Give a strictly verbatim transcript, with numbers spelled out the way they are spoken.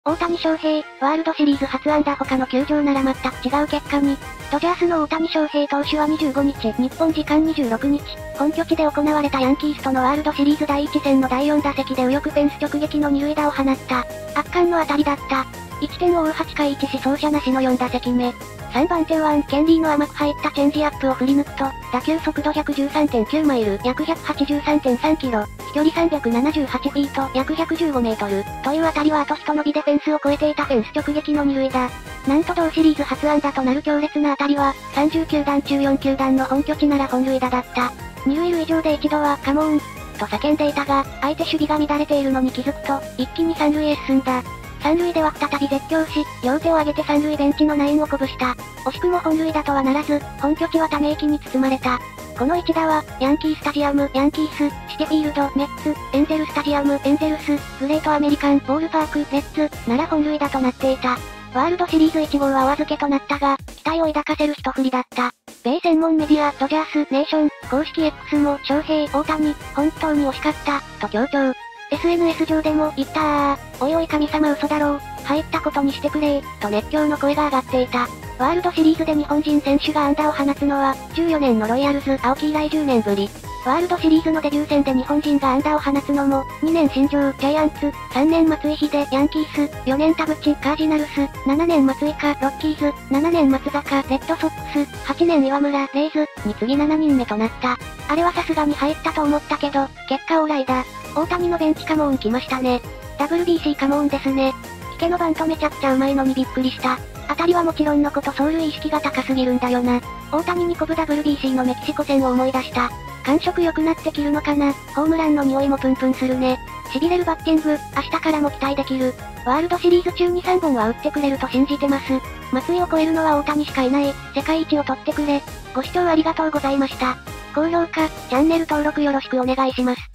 大谷翔平、ワールドシリーズ初安打他の球場なら全く違う結果に。ドジャースの大谷翔平投手はにじゅうごにち、日本時間にじゅうろくにち、本拠地で行われたヤンキースとのワールドシリーズ第一戦のだいよん打席で右翼フェンス直撃の二塁打を放った。圧巻の当たりだった。いちてんを追うはちかいいち死走者なしのよん打席目。さんばん手ワン、ケンリーの甘く入ったチェンジアップを振り抜くと、打球速度 ひゃくじゅうさんてんきゅう マイル、約 ひゃくはちじゅうさんてんさんキロ、飛距離さんびゃくななじゅうはちフィート、約ひゃくじゅうごメートル、という当たりはあとひと伸びでフェンスを越えていたフェンス直撃の二塁打。なんと同シリーズ初安打となる強烈な当たりは、さんじゅうきゅうだんちゅうよんきゅうだんの本拠地なら本塁打だった。二塁塁上で一度は、カモーン、と叫んでいたが、相手守備が乱れているのに気づくと、一気に三塁へ進んだ。三塁では再び絶叫し、両手を上げて三塁ベンチのナインを鼓舞した。惜しくも本塁打とはならず、本拠地はため息に包まれた。この一打は、ヤンキースタジアム、ヤンキース、シティフィールド、メッツ、エンゼルスタジアム、エンゼルス、グレートアメリカン、ボールパーク、レッツ、なら本塁打となっていた。ワールドシリーズいち号はお預けとなったが、期待を抱かせる一振りだった。米専門メディア、ドジャース、ネーション、公式 X も、翔平、大谷、本当に惜しかった、と強調。エスエヌエス 上でも、言ったー、おいおい神様嘘だろう、入ったことにしてくれー、と熱狂の声が上がっていた。ワールドシリーズで日本人選手が安打を放つのは、じゅうよねんのロイヤルズ、青木以来じゅうねんぶり。ワールドシリーズのデビュー戦で日本人が安打を放つのも、にねん新庄、ジャイアンツ、さんねん松井秀、ヤンキース、よねん田淵、カージナルス、ななねん松井か、ロッキーズ、ななねん松坂、レッドソックス、はちねん岩村、レイズ、に次ななにんめとなった。あれはさすがに入ったと思ったけど、結果オーライだ。大谷のベンチカモーン来ましたね。ダブリュービーシー カモーンですね。聞けのバントめちゃくちゃうまいのにびっくりした。当たりはもちろんのこと走塁意識が高すぎるんだよな。大谷にこぶ ダブリュービーシー のメキシコ戦を思い出した。感触良くなってきるのかな。ホームランの匂いもプンプンするね。痺れるバッティング、明日からも期待できる。ワールドシリーズ中にさんぼんは打ってくれると信じてます。松井を超えるのは大谷しかいない。世界一を取ってくれ。ご視聴ありがとうございました。高評価、チャンネル登録よろしくお願いします。